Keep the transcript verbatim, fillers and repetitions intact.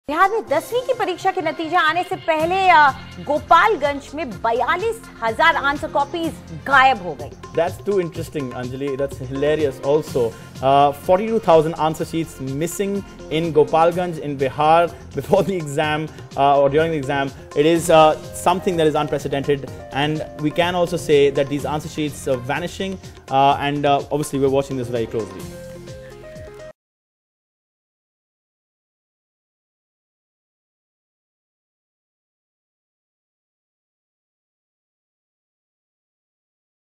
बिहार में दसवीं की परीक्षा के नतीजे आने से पहले गोपालगंज में बयालीस हजार आंसर कॉपीज गायब हो गई। That's too interesting, Anjali. That's hilarious also. Uh, forty-two thousand answer sheets missing in Gopalganj in Bihar before the exam uh, or during the exam. It is uh, something that is unprecedented, and we can also say that these answer sheets are vanishing, uh, and uh, obviously we're watching this very closely.